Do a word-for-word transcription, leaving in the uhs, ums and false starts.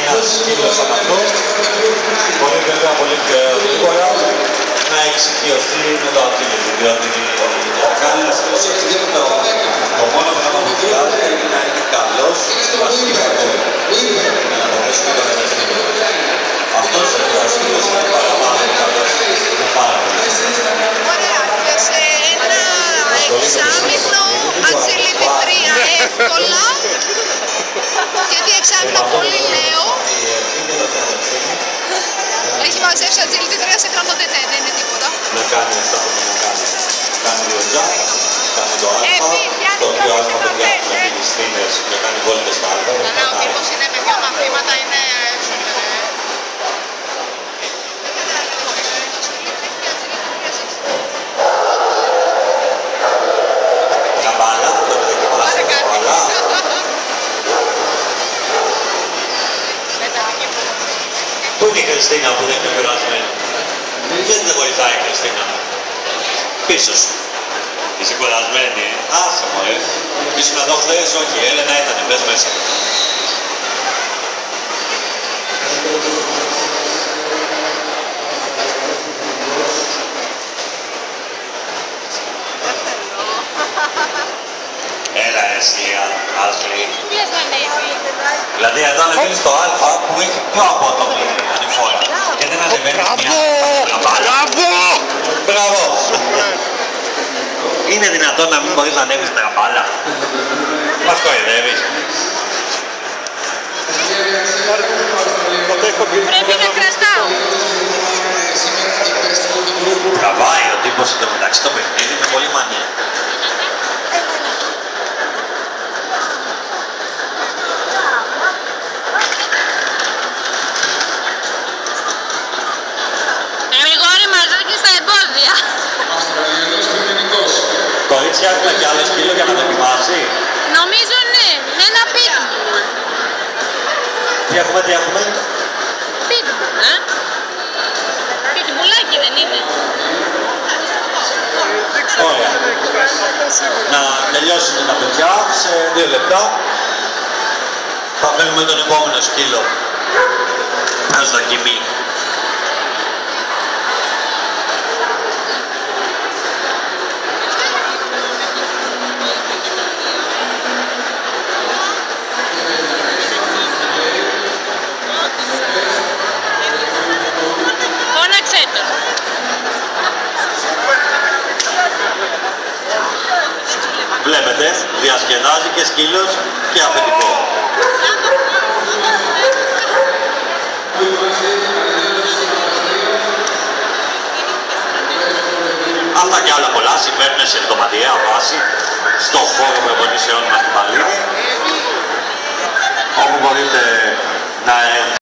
ένας σκύλος από αυτούς. Μπορεί βέβαια πολύ πιο γρήγορα να εξοικειωθεί με το αντίληψη, διότι ο Κάλλας το μόνο πράγμα που χρειάζεται είναι να είναι καλός στη βασική κατηγορία. Για να μπορέσει να το κατευθύνει. Αυτός ο σκύλος είναι παραπάνω καλός. Είναι πάρα πολύ. Ωραία, και σε ένα εξάμηνο agility τρία εύκολα, γιατί εξάμηνο πολύ λέω. Έχει μαζέψει agility τρία σε γραμμοτετέ, δεν είναι τίποτα. Να κάνει αυτά που να κάνει. Κάνει δύο τζακ, κάνει το αλφα, το οποίο αλφα παιδιά να πήγει στήνες και να κάνει βόλτες στο αλφα. Καλά, ο τύπος είναι με δύο μαθήματα, είναι σούπερ. Καμπάνα, το δοκιμάσαι καμπάνα. Πού είναι η Χριστίνα που δεν είναι κουρασμένη? Γιατί δεν βοηθάει η Χριστίνα? Πίσω σου. Είσαι κουρασμένη, ε? Άσε μωρέ. Ήσουν εδώ χθες, όχι, η Έλενα ήταν, πες μέσα. Έλα εσύ, Ackley. Δηλαδή εδώ ανεβαίνεις το α που έχει πιο απότομη ανηφόρα. Και δεν ανεβαίνεις μια καμπάλα. Μπράβο! Είναι δυνατόν να μην μπορείς να ανέβεις τα καμπάλα? Μας κοροϊδεύεις. Πρέπει να κρατάω. Τραβάει ο τύπος εδώ μεταξύ το παιχνίδι με πολύ μανία. Κορίτσια, έχουμε κι άλλο σκύλο για να δοκιμάσει. Νομίζω ναι, με ένα pitbull. Τι έχουμε, τι έχουμε? Pitbull, ε. Pitbullάκι δεν είναι? Ωραία. Να τελειώσουμε τα παιδιά σε δύο λεπτά. Θα φέρουμε τον επόμενο σκύλο. Ας δοκιμή. Βλέπετε, διασκεδάζει και σκύλος και αφεντικό. Αυτά και άλλα πολλά συμβαίνουν σε εβδομαδιαία βάση στον χώρο προπονήσεών μας.